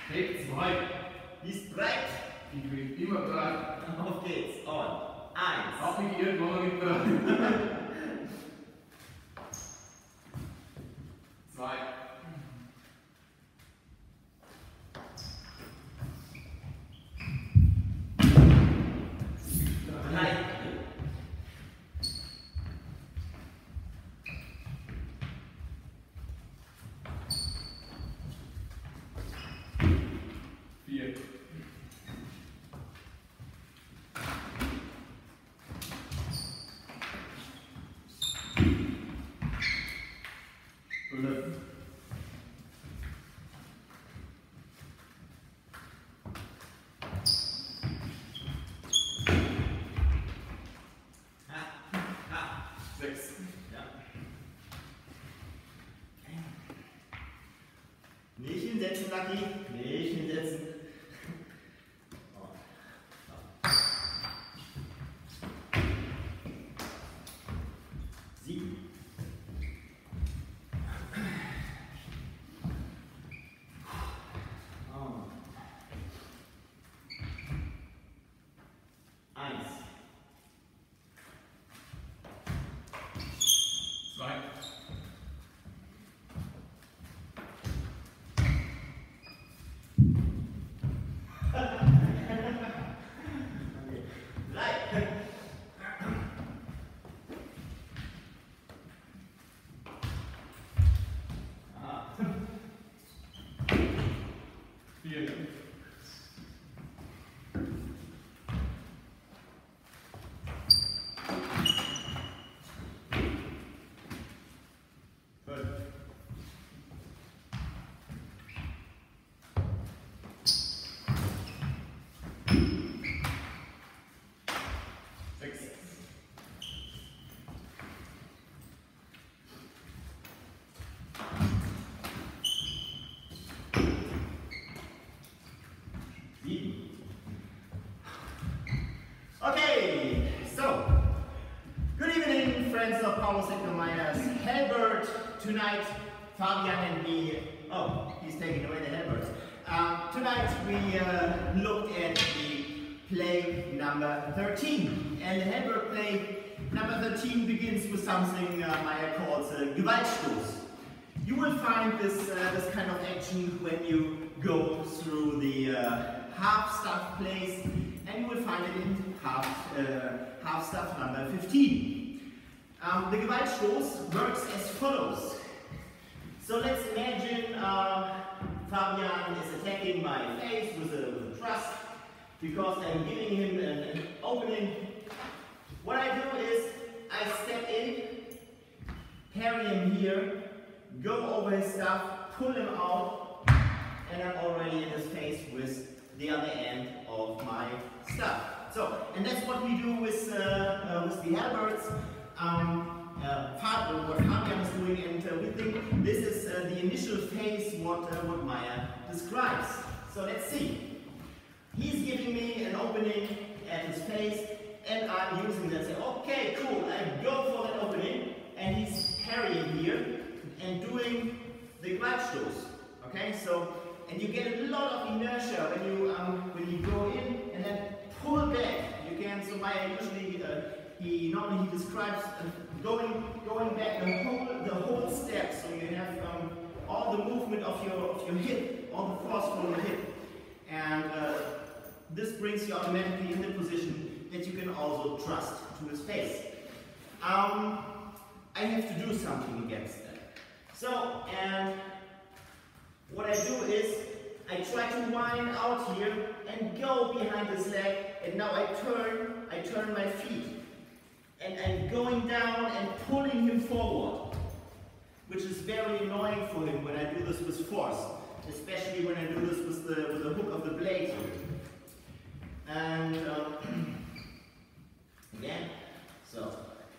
Weg 2. Die ist breit. Die kriegt immer breit. Auf geht's. Und 1. Auch nicht irgendwann mit breit. 2. 3. 4. 5. 6. Ja. Nicht hinsetzen, Lucky. Nicht hinsetzen. 7. 1. 2. 3. 4. 5. 6. 7. Okay, so good evening, friends of Paulus Hector Mair's Halberd. Tonight, Fabian and me. Oh, he's taking away the Halberd. Tonight we looked at the play number 13, and the Halberd play number 13 begins with something Mair calls Gewalt Stoss. You will find this kind of action when you go through the half staff plays, and you will find it in half staff number 15. The Gewalt Stoss works as follows. So let's imagine Fabian is attacking my face with a thrust because I'm giving him an opening. What I do is I step in, parry him here, go over his stuff, pull him out, and I'm already in his face with the other end of my stuff. So, and that's what we do with the Halberds. What Fabian is doing, and we think this is the initial phase what Mair describes. So let's see. He's giving me an opening at his face, and I'm using that. Say, okay, cool. I go for that opening, and he's parrying here and doing the Gewalt Stoss. Okay, so and you get a lot of inertia when you go in and then pull back. You can. So Mair usually he normally describes going back the whole step. So you have all the movement of your hip, all the force from your hip, and this brings you automatically in the position that you can also thrust to his face. I have to do something against that. So, and what I do is I try to wind out here and go behind his leg, and now I turn my feet. And I'm going down and pulling him forward, which is very annoying for him when I do this with force, especially when I do this with the hook of the blade here. And again, so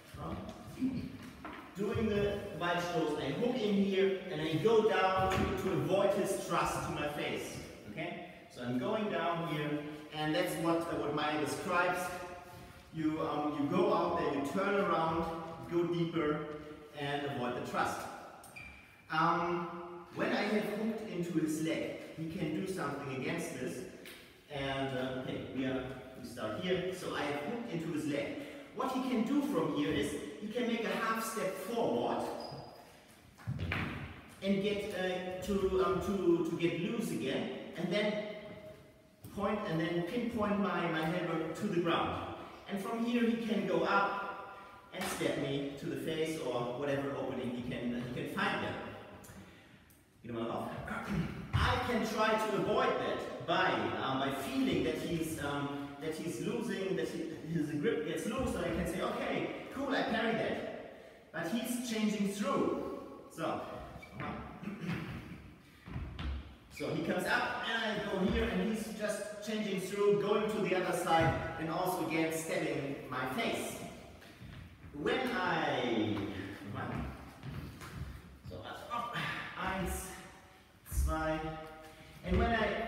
doing the Gewalt Stoss, I hook in here and I go down to avoid his thrust to my face. Okay, so I'm going down here, and that's what Mair describes. You go out there, you turn around, go deeper, and avoid the thrust. When I have hooked into into his leg. He can do something against this. And okay, we start here. So I have hooked into his leg. What he can do from here is he can make a half step forward and get to get loose again, and then point and then pinpoint my Halberd to the ground. And from here he can go up and stab me to the face or whatever opening he can find there. I can try to avoid that by feeling that he's losing, that his grip gets loose, so I can say, okay, cool, I parry that. But he's changing through. So he comes up and I go here and he's just changing through, going to the other side and also again stabbing my face. When I eins, zwei, and when I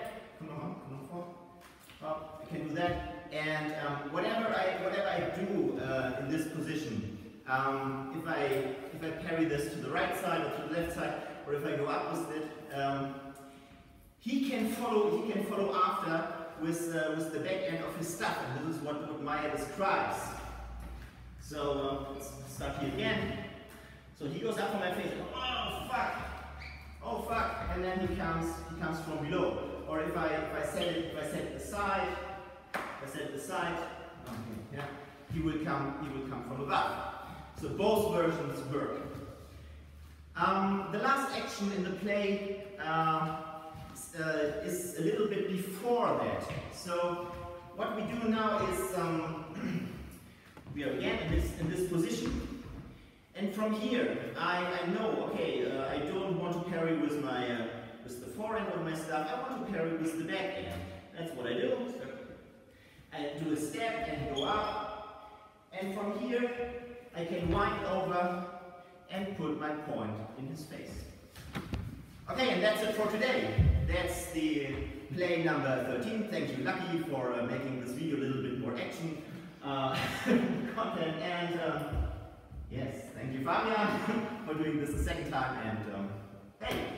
I can do that, and whatever I do in this position, if I parry this to the right side or to the left side, or if I go up with it, he can follow after with the back end of his stuff, and this is what Mair describes. So let's start here again. So he goes up on my face. Oh fuck! And then he comes from below. Or if I set it aside, yeah, he will come from above. So both versions work. The last action in the play is a little bit before that. So what we do now is we are again in this position. And from here, I know, okay, I don't want to parry with with the forehand of my stuff. I want to parry with the back end. That's what I do. I do a step and go up. And from here, I can wind over and put my point in his face. Okay, and that's it for today. That's the play number 13. Thank you, Lucky, for making this video a little bit more action content. And yes, thank you, Fabian, for doing this the second time. And hey.